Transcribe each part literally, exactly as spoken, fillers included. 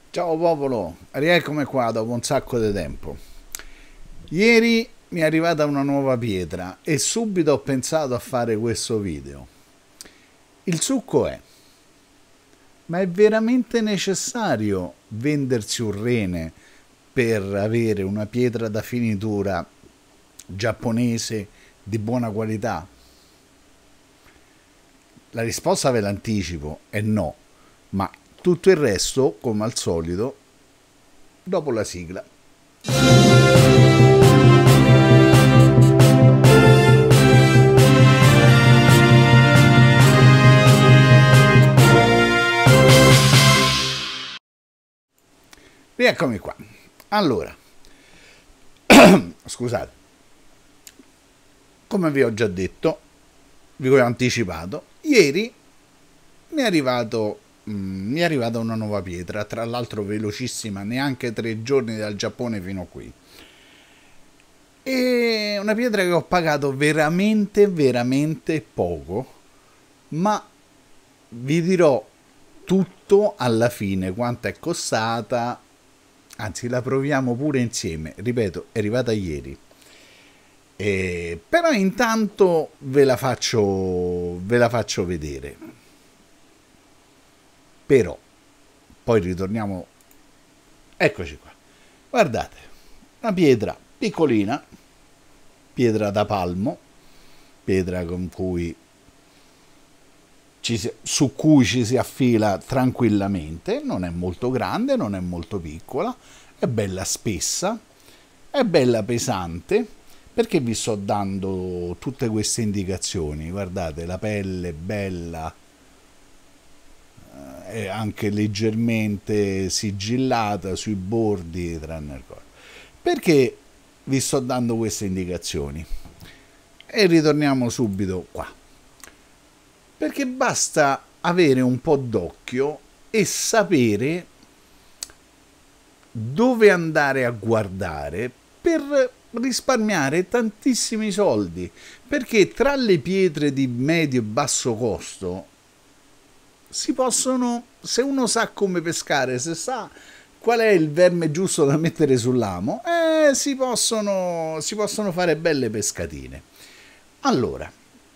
Ciao popolo, rieccomi qua dopo un sacco di tempo. Ieri mi è arrivata una nuova pietra e subito ho pensato a fare questo video. Il succo è, ma è veramente necessario vendersi un rene per avere una pietra da finitura giapponese di buona qualità? La risposta ve l'anticipo, è no, ma tutto il resto, come al solito, dopo la sigla. Rieccomi qua. Allora, scusate, come vi ho già detto, vi ho anticipato, ieri mi è arrivato mm, mi è arrivata una nuova pietra, tra l'altro velocissima, neanche tre giorni dal Giappone fino a qui. E una pietra che ho pagato veramente, veramente poco, ma vi dirò tutto alla fine, quanto è costata, anzi la proviamo pure insieme, ripeto, è arrivata ieri. Eh, però intanto ve la faccio, ve la faccio vedere. Però, poi ritorniamo, eccoci qua. Guardate, una pietra piccolina, pietra da palmo, pietra con cui ci si, su cui ci si affila tranquillamente, non è molto grande, non è molto piccola, è bella spessa, è bella pesante. Perché vi sto dando tutte queste indicazioni? Guardate, la pelle è bella, è anche leggermente sigillata sui bordi, tranne il corpo. Perché vi sto dando queste indicazioni? E ritorniamo subito qua. Perché basta avere un po' d'occhio e sapere dove andare a guardare per risparmiare tantissimi soldi, perché tra le pietre di medio e basso costo si possono, se uno sa come pescare, se sa qual è il verme giusto da mettere sull'amo, eh, si, possono, si possono fare belle pescatine. Allora,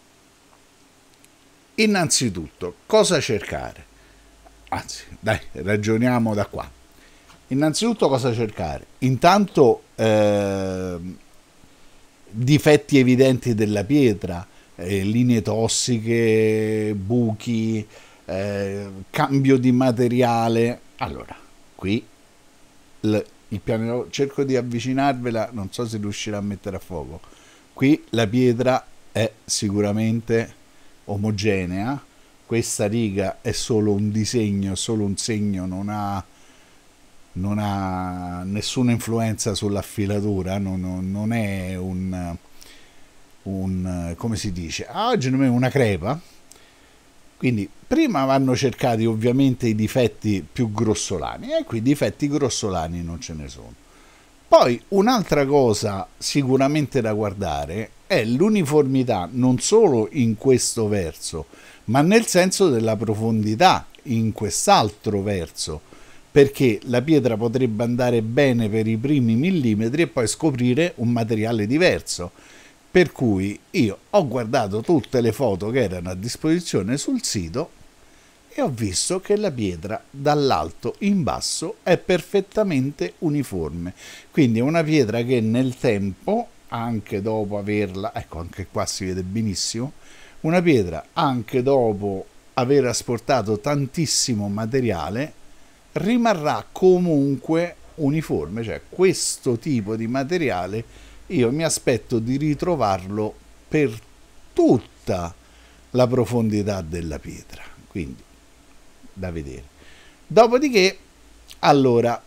innanzitutto, cosa cercare? Anzi, dai, ragioniamo da qua. Innanzitutto cosa cercare? Intanto eh, difetti evidenti della pietra, eh, linee tossiche, buchi, eh, cambio di materiale. Allora, qui il, il piano, cerco di avvicinarvela, non so se riuscirà a mettere a fuoco. Qui la pietra è sicuramente omogenea, questa riga è solo un disegno, solo un segno, non ha non ha nessuna influenza sull'affilatura, non, non, non è un, un, come si dice, ah, oggi non è una crepa. Quindi prima vanno cercati ovviamente i difetti più grossolani, e qui difetti grossolani non ce ne sono. Poi un'altra cosa sicuramente da guardare è l'uniformità, non solo in questo verso, ma nel senso della profondità in quest'altro verso, perché la pietra potrebbe andare bene per i primi millimetri e poi scoprire un materiale diverso. Per cui io ho guardato tutte le foto che erano a disposizione sul sito e ho visto che la pietra dall'alto in basso è perfettamente uniforme. Quindi è una pietra che nel tempo, anche dopo averla, ecco anche qua si vede benissimo, una pietra anche dopo aver asportato tantissimo materiale rimarrà comunque uniforme, cioè questo tipo di materiale io mi aspetto di ritrovarlo per tutta la profondità della pietra, quindi da vedere. Dopodiché, allora,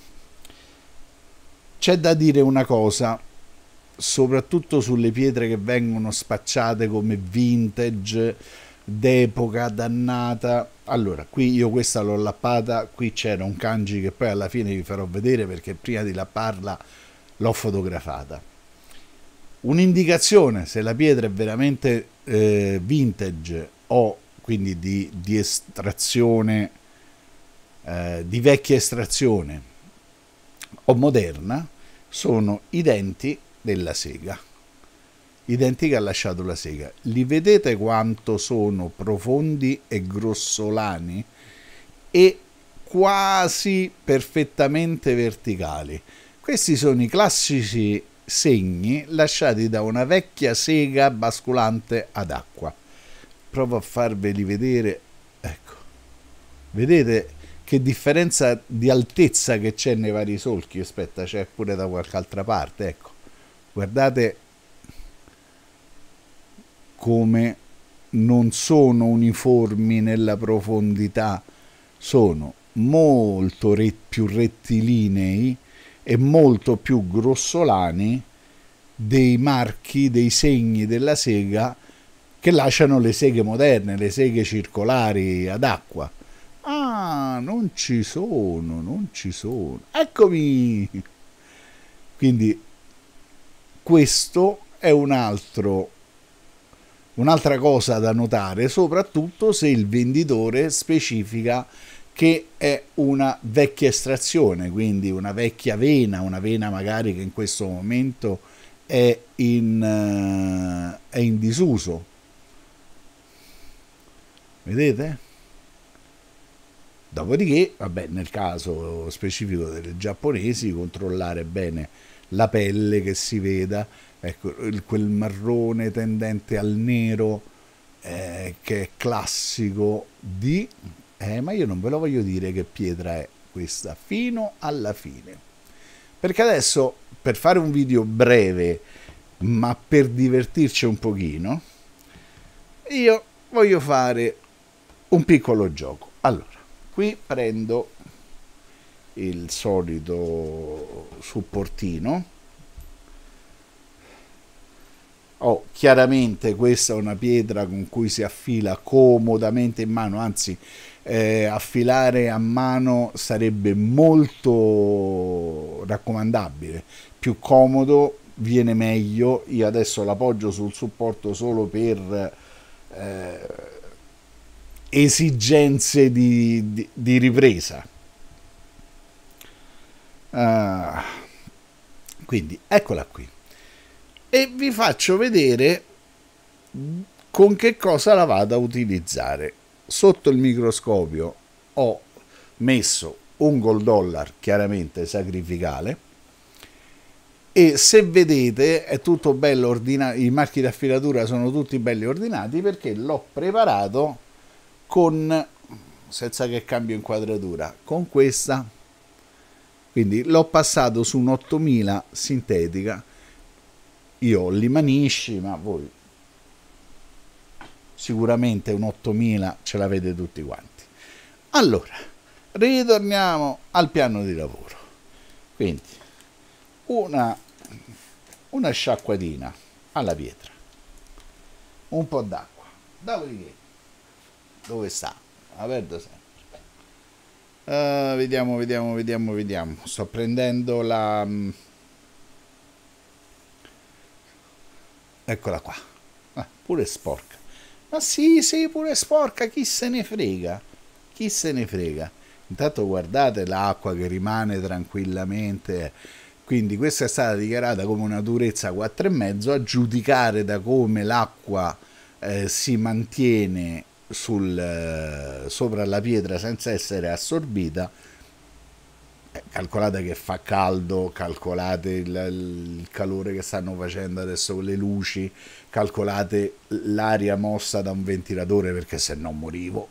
c'è da dire una cosa, soprattutto sulle pietre che vengono spacciate come vintage, d'epoca dannata. Allora, qui io questa l'ho lappata, qui c'era un kanji che poi alla fine vi farò vedere perché prima di lapparla l'ho fotografata. Un'indicazione se la pietra è veramente eh, vintage o quindi di, di estrazione eh, di vecchia estrazione o moderna sono i denti della sega, i denti che ha lasciato la sega. Li vedete quanto sono profondi e grossolani e quasi perfettamente verticali. Questi sono i classici segni lasciati da una vecchia sega basculante ad acqua. Provo a farveli vedere. Ecco, vedete che differenza di altezza che c'è nei vari solchi? Aspetta, c'è pure da qualche altra parte. Ecco, guardate come non sono uniformi nella profondità, sono molto re- più rettilinei e molto più grossolani dei marchi, dei segni della sega che lasciano le seghe moderne, le seghe circolari ad acqua. Ah, non ci sono, non ci sono. Eccomi! Quindi questo è un altro, un'altra cosa da notare, soprattutto se il venditore specifica che è una vecchia estrazione, quindi una vecchia vena, una vena magari che in questo momento è in, uh, è in disuso. Vedete? Dopodiché, vabbè, nel caso specifico delle giapponesi, controllare bene la pelle, che si veda, ecco, quel marrone tendente al nero eh, che è classico di... Eh, ma io non ve lo voglio dire che pietra è questa fino alla fine. Perché adesso, per fare un video breve, ma per divertirci un pochino, io voglio fare un piccolo gioco. Allora, qui prendo il solito supportino. Oh, chiaramente questa è una pietra con cui si affila comodamente in mano, anzi eh, affilare a mano sarebbe molto raccomandabile, più comodo, viene meglio. Io adesso l'appoggio sul supporto solo per eh, esigenze di, di, di ripresa. Uh, quindi eccola qui. E vi faccio vedere con che cosa la vado a utilizzare. Sotto il microscopio ho messo un gold dollar, chiaramente sacrificale, e se vedete è tutto bello ordinato, i marchi di affilatura sono tutti belli ordinati perché l'ho preparato con, senza che cambio inquadratura, con questa. Quindi l'ho passato su un ottomila sintetica. Io ho l'Imanisci, ma voi sicuramente un ottomila ce l'avete tutti quanti. Allora, ritorniamo al piano di lavoro. Quindi, una, una sciacquatina alla pietra, un po' d'acqua. Dopodiché, dove sta? Aperto sempre. Uh, vediamo, vediamo, vediamo, vediamo. Sto prendendo la... Eccola qua. Ah, pure sporca. Ma sì, sì, pure sporca, chi se ne frega? Chi se ne frega? Intanto guardate l'acqua che rimane tranquillamente. Quindi questa è stata dichiarata come una durezza quattro e mezzo, a giudicare da come l'acqua eh, si mantiene sul, eh, sopra la pietra senza essere assorbita. Calcolate che fa caldo, calcolate il, il calore che stanno facendo adesso con le luci, calcolate l'aria mossa da un ventilatore, perché se no morivo.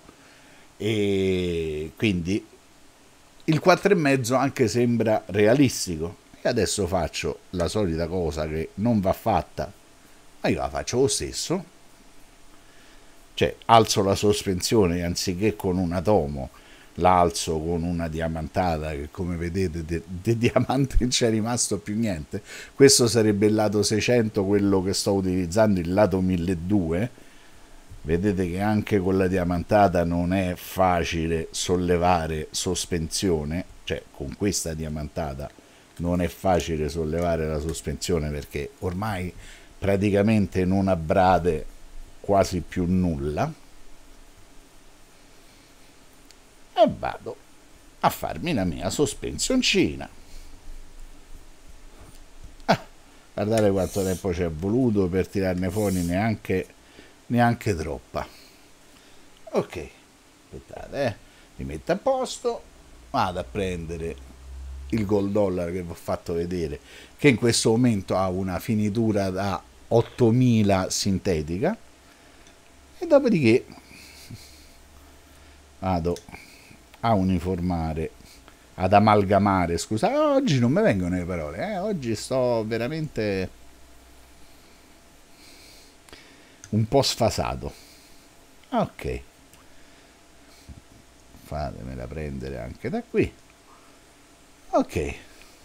E quindi il quattro e mezzo anche sembra realistico. E adesso faccio la solita cosa che non va fatta, ma io la faccio lo stesso, cioè alzo la sospensione, anziché con un atomo l'alzo con una diamantata, che come vedete di de diamante non c'è rimasto più niente. Questo sarebbe il lato seicento, quello che sto utilizzando, il lato milleduecento. Vedete che anche con la diamantata non è facile sollevare sospensione, cioè con questa diamantata non è facile sollevare la sospensione, perché ormai praticamente non abrade quasi più nulla. E vado a farmi la mia sospensioncina. Ah, guardate quanto tempo ci è voluto per tirarne fuori, neanche, neanche troppa. Ok, aspettate, eh. Mi metto a posto, vado a prendere il gold dollar che vi ho fatto vedere, che in questo momento ha una finitura da ottomila sintetica, e dopodiché vado a uniformare, ad amalgamare, scusate, oggi non mi vengono le parole, eh? Oggi sto veramente un po' sfasato. Ok, fatemela prendere anche da qui. Ok,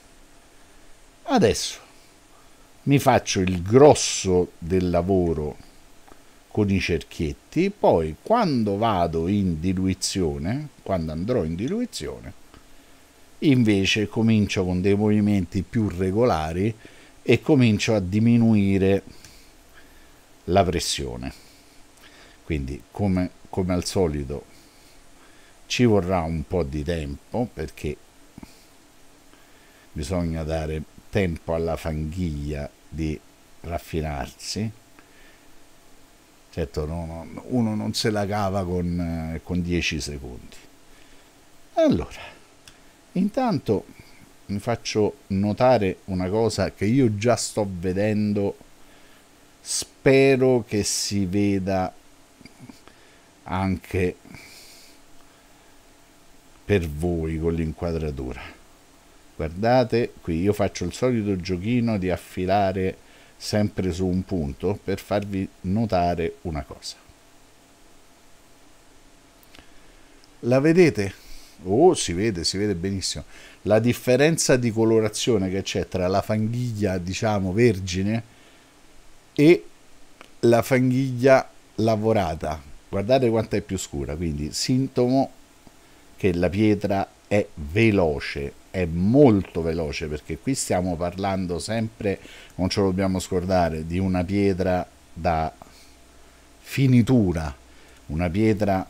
adesso mi faccio il grosso del lavoro con i cerchietti, poi quando vado in diluizione, quando andrò in diluizione, invece comincio con dei movimenti più regolari e comincio a diminuire la pressione. Quindi come, come al solito ci vorrà un po' di tempo, perché bisogna dare tempo alla fanghiglia di raffinarsi. Certo, no, no, uno non se la cava con, eh, con dieci secondi. Allora, intanto mi faccio notare una cosa che io già sto vedendo, spero che si veda anche per voi con l'inquadratura. Guardate qui, io faccio il solito giochino di affilare sempre su un punto per farvi notare una cosa. La vedete? Oh, si vede, si vede benissimo. La differenza di colorazione che c'è tra la fanghiglia, diciamo, vergine e la fanghiglia lavorata. Guardate quanto è più scura, quindi sintomo che la pietra è veloce, è molto veloce, perché qui stiamo parlando sempre, non ce lo dobbiamo scordare, di una pietra da finitura, una pietra,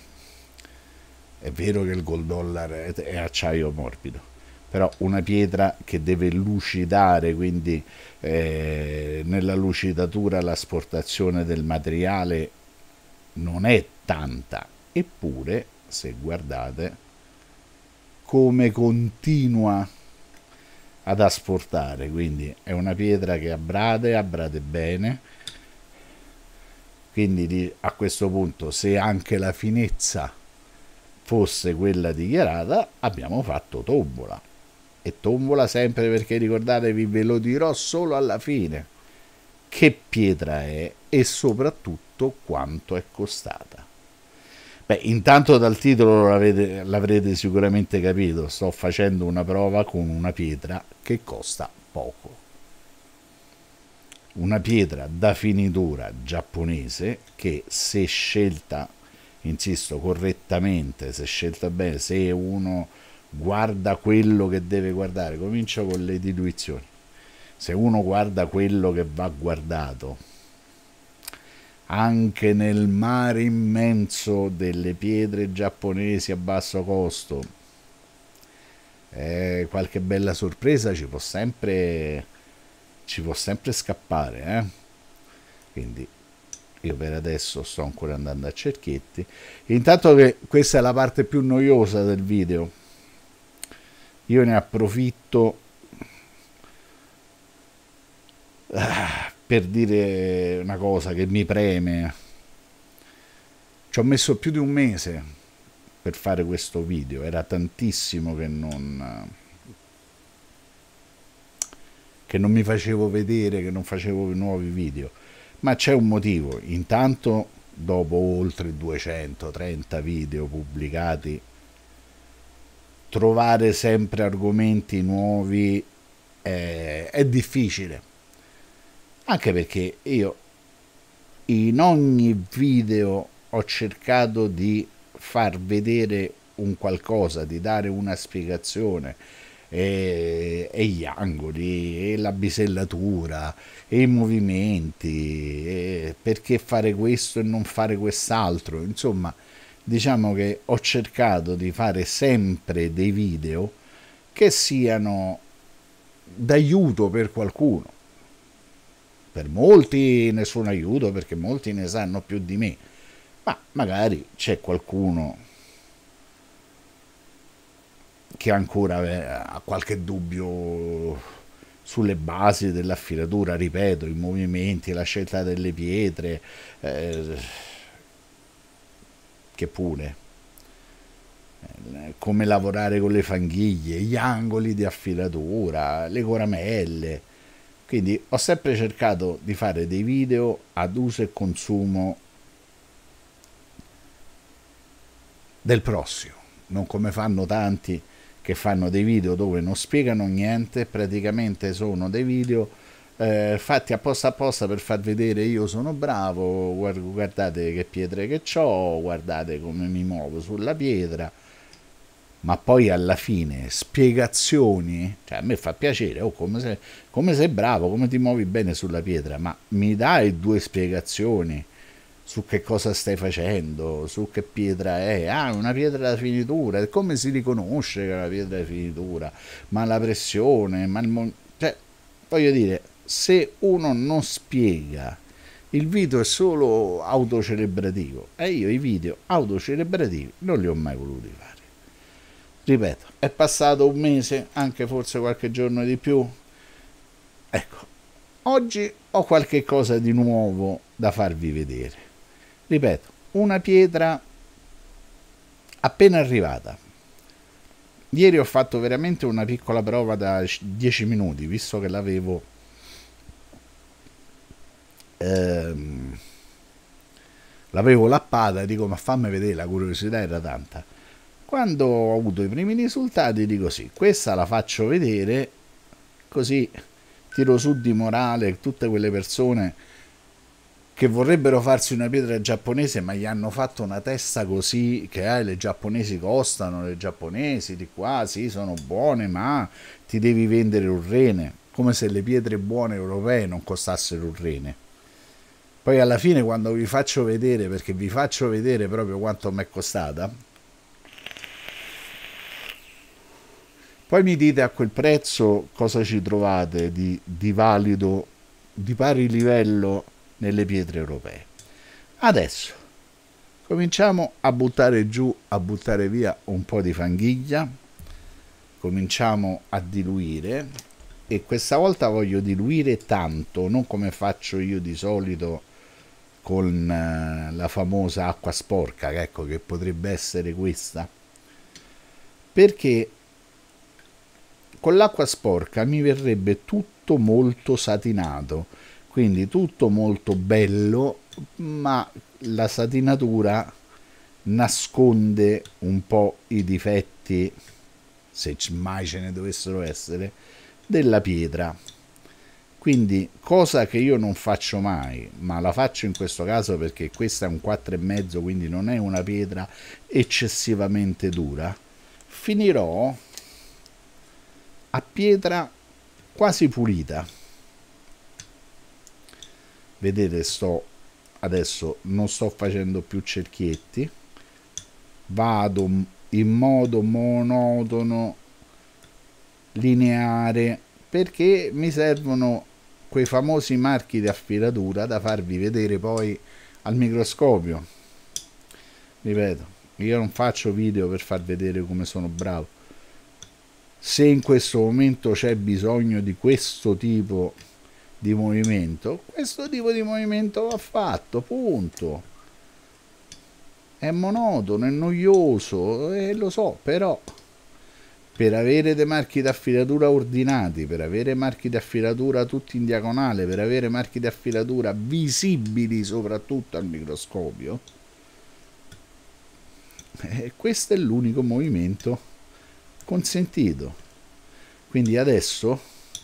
è vero che il gold dollar è acciaio morbido, però una pietra che deve lucidare, quindi eh, nella lucidatura l'asportazione del materiale non è tanta, eppure se guardate come continua ad asportare, quindi è una pietra che abbrade, abbrade bene, quindi a questo punto, se anche la finezza fosse quella dichiarata, abbiamo fatto tombola, e tombola sempre, perché ricordatevi, ve lo dirò solo alla fine, che pietra è e soprattutto quanto è costata. Beh, intanto dal titolo l'avete, l'avrete sicuramente capito, sto facendo una prova con una pietra che costa poco. Una pietra da finitura giapponese che, se scelta, insisto, correttamente, se scelta bene, se uno guarda quello che deve guardare, comincio con le diluizioni, se uno guarda quello che va guardato, anche nel mare immenso delle pietre giapponesi a basso costo, eh, qualche bella sorpresa ci può sempre ci può sempre scappare, eh? Quindi io per adesso sto ancora andando a cerchietti, intanto che questa è la parte più noiosa del video, io ne approfitto ah, per dire una cosa che mi preme. Ci ho messo più di un mese per fare questo video, era tantissimo che non che non mi facevo vedere, che non facevo nuovi video, ma c'è un motivo. Intanto, dopo oltre duecentotrenta video pubblicati, trovare sempre argomenti nuovi è, è difficile, anche perché io in ogni video ho cercato di far vedere un qualcosa, di dare una spiegazione, e, e gli angoli, e la bisellatura, e i movimenti, e perché fare questo e non fare quest'altro, insomma diciamo che ho cercato di fare sempre dei video che siano d'aiuto per qualcuno. Per molti nessun aiuto, perché molti ne sanno più di me, ma magari c'è qualcuno che ancora ha qualche dubbio sulle basi dell'affilatura, ripeto, i movimenti, la scelta delle pietre, eh, che pure eh, come lavorare con le fanghiglie, gli angoli di affilatura, le coramelle. Quindi ho sempre cercato di fare dei video ad uso e consumo del prossimo, non come fanno tanti che fanno dei video dove non spiegano niente, praticamente sono dei video eh, fatti apposta apposta per far vedere io sono bravo, guardate che pietre che ho, guardate come mi muovo sulla pietra, ma poi alla fine spiegazioni, cioè a me fa piacere, oh, come, sei, come sei bravo, come ti muovi bene sulla pietra, ma mi dai due spiegazioni su che cosa stai facendo, su che pietra è, ah, una pietra da finitura, come si riconosce che è una pietra da finitura, ma la pressione, ma il cioè, voglio dire, se uno non spiega, il video è solo autocelebrativo, e io i video autocelebrativi non li ho mai voluti fare. Ripeto, è passato un mese, anche forse qualche giorno di più, ecco, oggi ho qualche cosa di nuovo da farvi vedere. Ripeto, una pietra appena arrivata. Ieri ho fatto veramente una piccola prova da dieci minuti, visto che l'avevo ehm, l'avevo lappata, dico ma fammi vedere, la curiosità era tanta. Quando ho avuto i primi risultati dico sì, questa la faccio vedere, così tiro su di morale tutte quelle persone che vorrebbero farsi una pietra giapponese ma gli hanno fatto una testa così che eh, le giapponesi costano, le giapponesi di qua sì sono buone ma ti devi vendere un rene, come se le pietre buone europee non costassero un rene. Poi alla fine quando vi faccio vedere, perché vi faccio vedere proprio quanto mi è costata, poi mi dite a quel prezzo cosa ci trovate di, di valido, di pari livello nelle pietre europee. Adesso cominciamo a buttare giù, a buttare via un po' di fanghiglia, cominciamo a diluire, e questa volta voglio diluire tanto, non come faccio io di solito con eh, la famosa acqua sporca, che ecco che potrebbe essere questa, perché con l'acqua sporca mi verrebbe tutto molto satinato, quindi tutto molto bello, ma la satinatura nasconde un po' i difetti, se mai ce ne dovessero essere, della pietra. Quindi cosa che io non faccio mai, ma la faccio in questo caso perché questa è un quattro e mezzo, quindi non è una pietra eccessivamente dura, finirò a pietra quasi pulita. Vedete, sto adesso non sto facendo più cerchietti, vado in modo monotono, lineare, perché mi servono quei famosi marchi di affilatura da farvi vedere poi al microscopio. Ripeto, io non faccio video per far vedere come sono bravo. Se in questo momento c'è bisogno di questo tipo di movimento, questo tipo di movimento va fatto, punto. È monotono, è noioso, e eh, lo so, però per avere dei marchi di affilatura ordinati, per avere marchi di affilatura tutti in diagonale, per avere marchi di affilatura visibili soprattutto al microscopio, eh, questo è l'unico movimento consentito. Quindi adesso,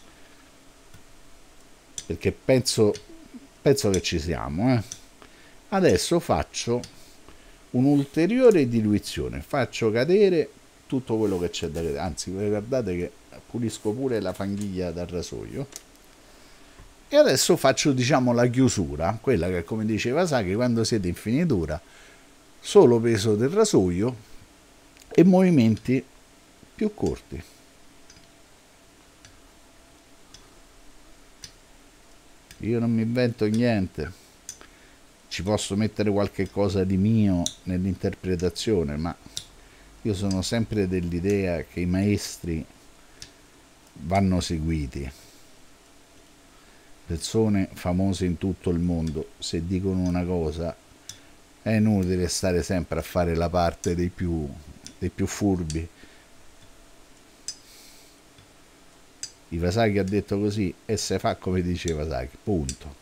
perché penso, penso che ci siamo, eh, adesso faccio un'ulteriore diluizione, faccio cadere tutto quello che c'è da vedere, anzi guardate che pulisco pure la fanghiglia dal rasoio, e adesso faccio diciamo la chiusura, quella che come diceva Saki, quando siete in finitura solo peso del rasoio e movimenti più corti. Io non mi invento niente, ci posso mettere qualche cosa di mio nell'interpretazione, ma io sono sempre dell'idea che i maestri vanno seguiti. Persone famose in tutto il mondo, se dicono una cosa è inutile stare sempre a fare la parte dei più, dei più furbi. Iwasaki ha detto così e se fa come dice Iwasaki, punto.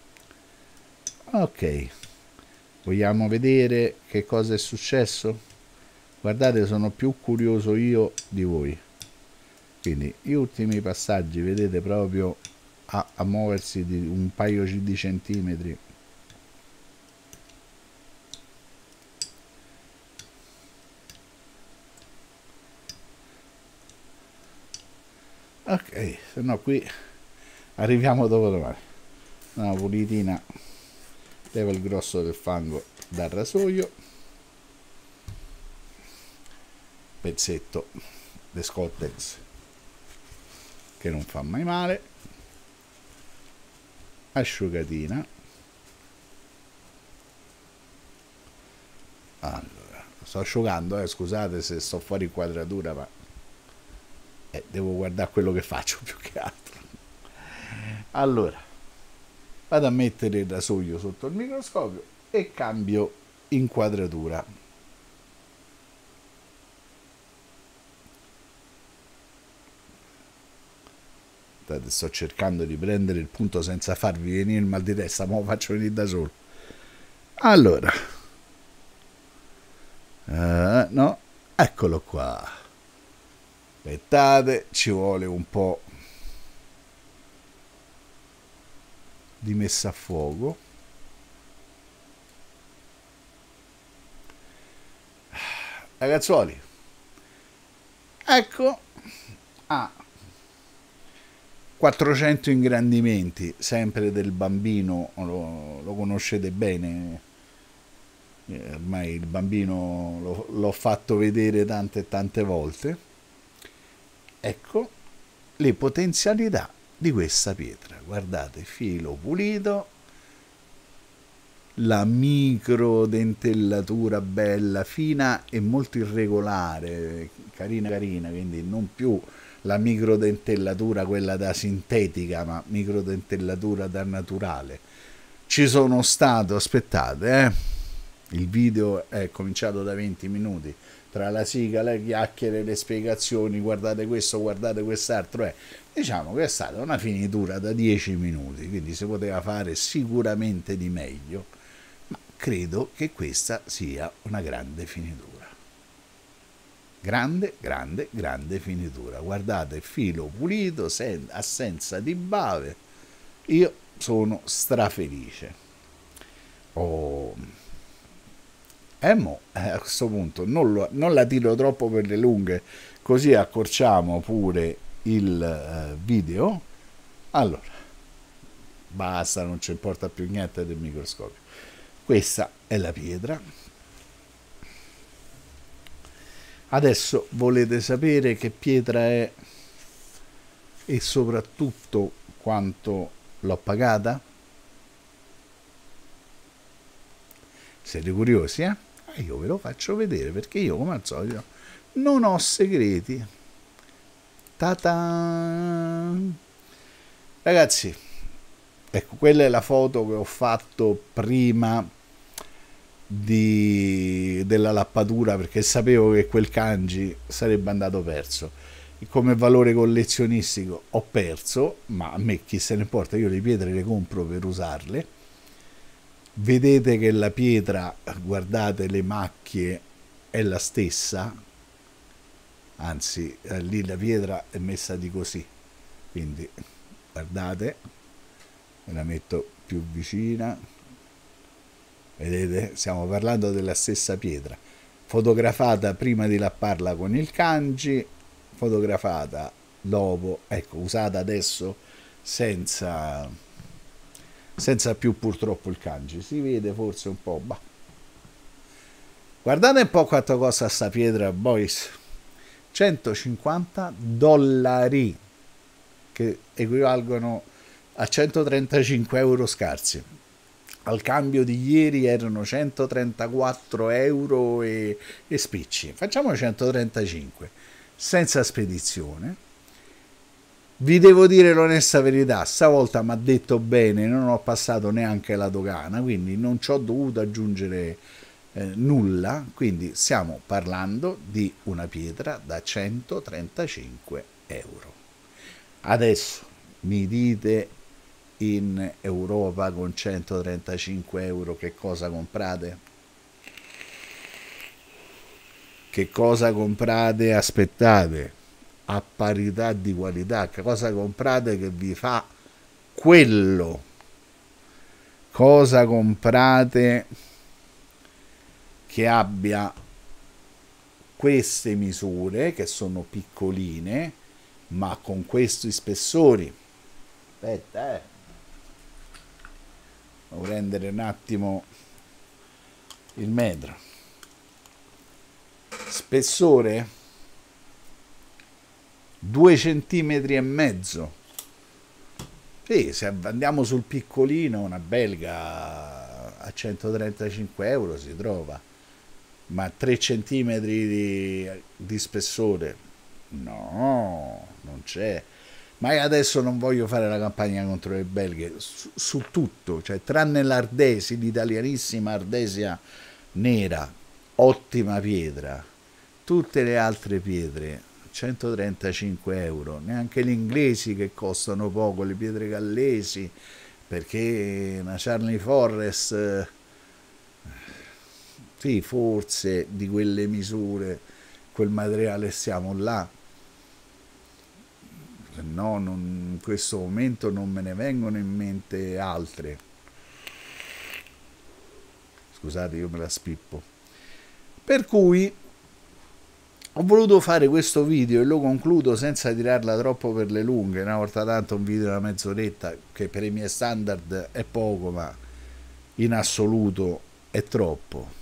Ok, vogliamo vedere che cosa è successo? Guardate, sono più curioso io di voi. Quindi gli ultimi passaggi, vedete, proprio a, a muoversi di un paio di centimetri. Ok, se no qui arriviamo dopo domani. Una pulitina, leva il grosso del fango dal rasoio, pezzetto di Scottex che non fa mai male, asciugatina. Allora, sto asciugando, eh, scusate se sto fuori inquadratura, ma eh, devo guardare quello che faccio più che altro. Allora, vado a mettere il rasoio sotto il microscopio e cambio inquadratura. Aspettate, sto cercando di prendere il punto senza farvi venire il mal di testa, ma lo faccio venire da solo. Allora, uh, no, eccolo qua. Aspettate, ci vuole un po' di messa a fuoco. Ragazzuoli, ecco, ah, quattrocento ingrandimenti, sempre del bambino, lo, lo conoscete bene, ormai il bambino l'ho fatto vedere tante e tante volte. Ecco le potenzialità di questa pietra, guardate, filo pulito, la microdentellatura bella, fina e molto irregolare, carina carina, quindi non più la microdentellatura quella da sintetica, ma microdentellatura da naturale. Ci sono stato, aspettate, eh, il video è cominciato da venti minuti, tra la sigla, le chiacchiere, le spiegazioni, guardate questo, guardate quest'altro, eh. Diciamo che è stata una finitura da dieci minuti, quindi si poteva fare sicuramente di meglio, ma credo che questa sia una grande finitura. Grande, grande, grande finitura. Guardate, filo pulito, sen- assenza di bave. Io sono strafelice. Oh. E mo, eh, a questo punto non, lo, non la tiro troppo per le lunghe, così accorciamo pure il eh, video. Allora, basta, non ci importa più niente del microscopio. Questa è la pietra. Adesso volete sapere che pietra è e soprattutto quanto l'ho pagata? Siete curiosi, eh? Ah, io ve lo faccio vedere perché io, come al solito, non ho segreti. Ta-ta! Ragazzi, ecco, quella è la foto che ho fatto prima di, della lappatura, perché sapevo che quel kanji sarebbe andato perso. E come valore collezionistico ho perso, ma a me chi se ne importa, io le pietre le compro per usarle. Vedete che la pietra, guardate le macchie, è la stessa, anzi eh, lì la pietra è messa di così, quindi guardate, me la metto più vicina, vedete, stiamo parlando della stessa pietra, fotografata prima di lapparla con il kanji, fotografata dopo, ecco, usata adesso senza senza più purtroppo il kanji, si vede forse un po', bah. Guardate un po' quanto costa sta pietra, boys. centocinquanta dollari, che equivalgono a centotrentacinque euro scarsi. Al cambio di ieri erano centotrentaquattro euro e, e spicci. Facciamo centotrentacinque senza spedizione. Vi devo dire l'onesta verità, stavolta mi ha detto bene, non ho passato neanche la dogana, quindi non ci ho dovuto aggiungere eh, nulla, quindi stiamo parlando di una pietra da centotrentacinque euro. Adesso mi dite in Europa con centotrentacinque euro che cosa comprate? Che cosa comprate? Aspettate, a parità di qualità, che cosa comprate che vi fa quello? Cosa comprate che abbia queste misure, che sono piccoline, ma con questi spessori? Aspetta, eh. Devo prendere un attimo il metro. Spessore due centimetri e mezzo. Sì, se andiamo sul piccolino, una belga a centotrentacinque euro si trova, ma tre centimetri di, di spessore no, non c'è. Ma io adesso non voglio fare la campagna contro le belghe, su, su tutto, cioè tranne l'Ardesi, l'italianissima Ardesia nera, ottima pietra, tutte le altre pietre centotrentacinque euro, neanche gli inglesi che costano poco, le pietre gallesi, perché una Charlie Forrest, sì, forse di quelle misure, quel materiale stiamo là, se no non, in questo momento non me ne vengono in mente altre. Scusate, io me la spippo. Per cui ho voluto fare questo video e lo concludo senza tirarla troppo per le lunghe, una volta tanto un video di una mezz'oretta che per i miei standard è poco, ma in assoluto è troppo.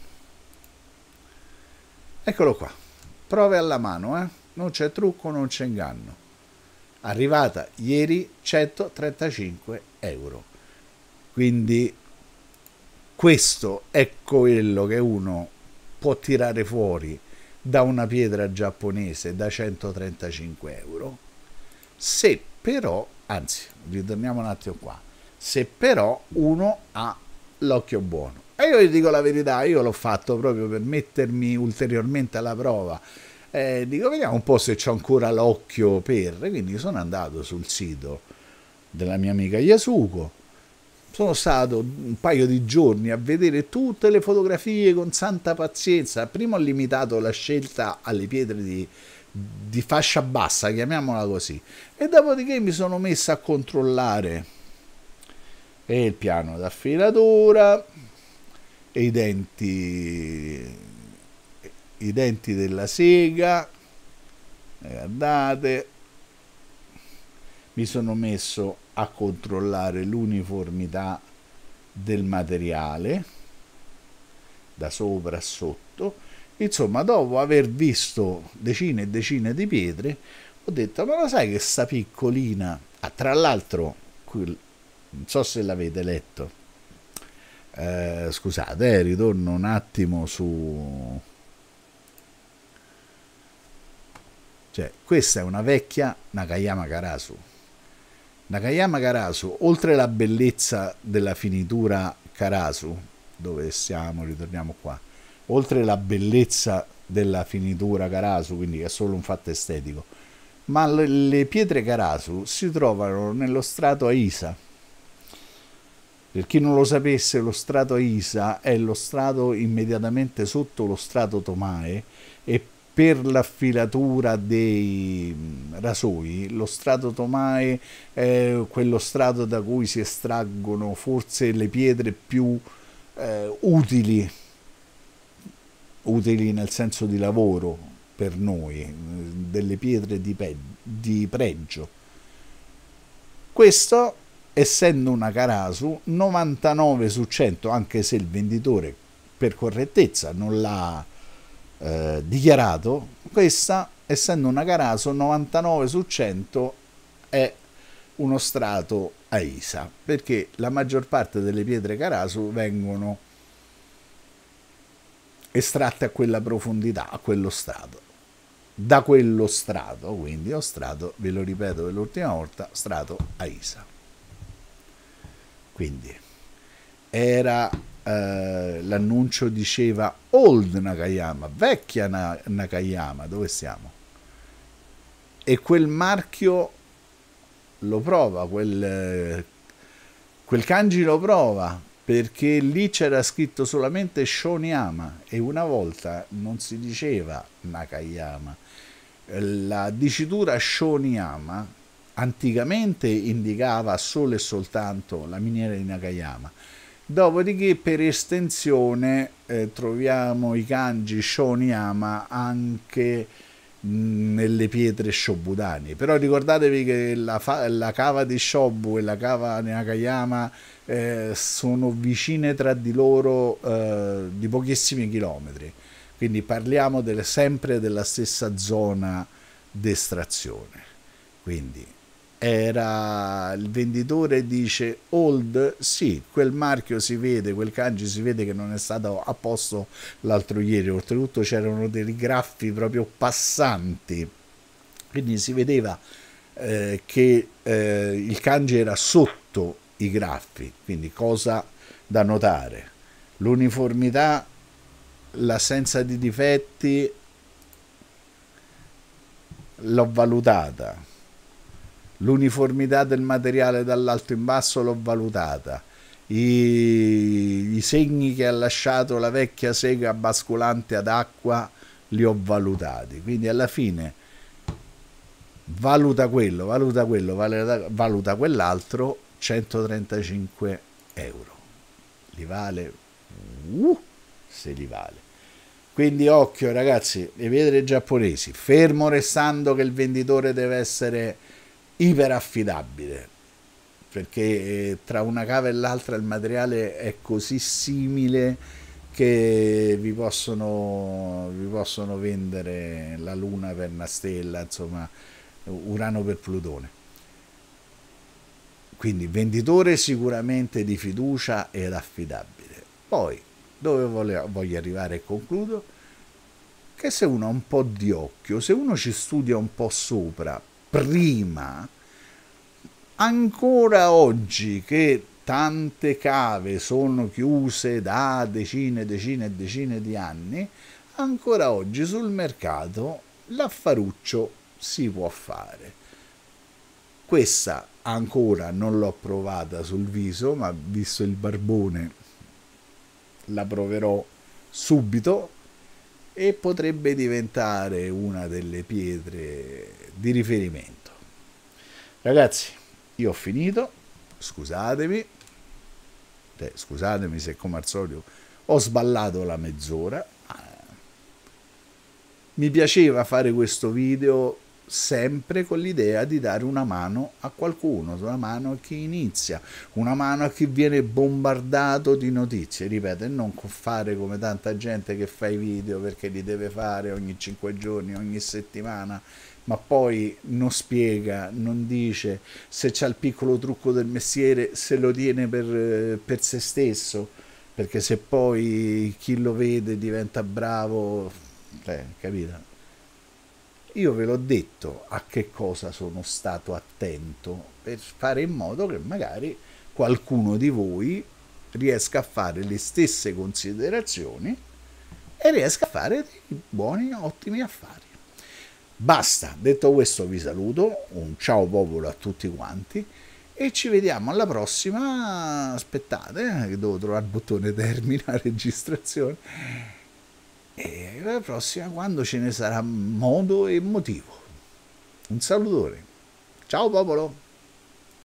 Eccolo qua, prove alla mano, eh? Non c'è trucco, non c'è inganno. Arrivata ieri centotrentacinque euro. Quindi questo è quello che uno può tirare fuori da una pietra giapponese da centotrentacinque euro. Se però, anzi, ritorniamo un attimo qua, se però uno ha l'occhio buono. E io vi dico la verità, io l'ho fatto proprio per mettermi ulteriormente alla prova. Eh, dico, vediamo un po' se c'ho ancora l'occhio per, quindi sono andato sul sito della mia amica Yasuko, sono stato un paio di giorni a vedere tutte le fotografie con santa pazienza. Prima ho limitato la scelta alle pietre di, di fascia bassa, chiamiamola così, e dopodiché mi sono messo a controllare e il piano d'affilatura e i denti i denti della sega, guardate, mi sono messo a controllare l'uniformità del materiale da sopra a sotto. Insomma, dopo aver visto decine e decine di pietre, ho detto, ma lo sai che sta piccolina, ah, tra l'altro, non so se l'avete letto, eh, scusate, eh, ritorno un attimo su... Cioè, questa è una vecchia Nakayama Karasu. Nakayama Karasu, oltre alla bellezza della finitura Karasu, dove siamo, ritorniamo qua, oltre alla bellezza della finitura Karasu, quindi è solo un fatto estetico, ma le pietre Karasu si trovano nello strato Aisa. Per chi non lo sapesse, lo strato Aisa è lo strato immediatamente sotto lo strato Tomae, e per l'affilatura dei rasoi lo strato Tomae è quello strato da cui si estraggono forse le pietre più eh, utili, utili nel senso di lavoro per noi, delle pietre di, di pregio. Questo, essendo una Karasu, novantanove su cento, anche se il venditore per correttezza non l'ha eh, dichiarato, questa, essendo una Caraso, novantanove su cento è uno strato AISA, perché la maggior parte delle pietre Caraso vengono estratte a quella profondità, a quello strato. Da quello strato, quindi lo strato, ve lo ripeto per l'ultima volta, strato AISA. Quindi era eh, l'annuncio diceva Old Nakayama, vecchia Na- Nakayama, dove siamo? E quel marchio lo prova, quel, quel kanji lo prova, perché lì c'era scritto solamente Shoniyama e una volta non si diceva Nakayama. La dicitura Shoniyama anticamente indicava solo e soltanto la miniera di Nakayama. Dopodiché per estensione eh, troviamo i kanji Shoniyama anche nelle pietre shobudani, però ricordatevi che la, la cava di Shobu e la cava di Nakayama eh, sono vicine tra di loro eh, di pochissimi chilometri, quindi parliamo delle, sempre della stessa zona d'estrazione. Quindi era il venditore dice Old, sì, quel marchio si vede, quel kanji si vede che non è stato a posto l'altro ieri, oltretutto c'erano dei graffi proprio passanti, quindi si vedeva eh, che eh, il kanji era sotto i graffi, quindi cosa da notare: l'uniformità, l'assenza di difetti l'ho valutata, l'uniformità del materiale dall'alto in basso l'ho valutata, I, i segni che ha lasciato la vecchia sega basculante ad acqua li ho valutati, quindi alla fine valuta quello, valuta quello, valuta, valuta quell'altro, centotrentacinque euro, li vale? Uh, se li vale. Quindi occhio ragazzi, le pietre giapponesi, fermo restando che il venditore deve essere iperaffidabile, perché tra una cava e l'altra il materiale è così simile che vi possono, vi possono vendere la luna per una stella, insomma Urano per Plutone. Quindi venditore sicuramente di fiducia ed affidabile. Poi dove voglio, voglio arrivare e concludo? Che se uno ha un po' di occhio, se uno ci studia un po' sopra, prima, ancora oggi che tante cave sono chiuse da decine, decine e decine di anni, ancora oggi sul mercato l'affaruccio si può fare. Questa ancora non l'ho provata sul viso, ma visto il barbone la proverò subito e potrebbe diventare una delle pietre di riferimento. Ragazzi, io ho finito, scusatemi, eh, scusatemi se come al solito ho sballato la mezz'ora. Mi piaceva fare questo video sempre con l'idea di dare una mano a qualcuno, una mano a chi inizia, una mano a chi viene bombardato di notizie, ripeto, e non fare come tanta gente che fa i video perché li deve fare ogni cinque giorni, ogni settimana, ma poi non spiega, non dice, se c'ha il piccolo trucco del mestiere se lo tiene per, per se stesso, perché se poi chi lo vede diventa bravo, eh, capito? Io ve l'ho detto a che cosa sono stato attento per fare in modo che magari qualcuno di voi riesca a fare le stesse considerazioni e riesca a fare dei buoni, ottimi affari. Basta, detto questo vi saluto, un ciao popolo a tutti quanti e ci vediamo alla prossima. Aspettate, che devo trovare il bottone termina registrazione. E la prossima quando ce ne sarà modo e motivo. Un salutone. Ciao popolo.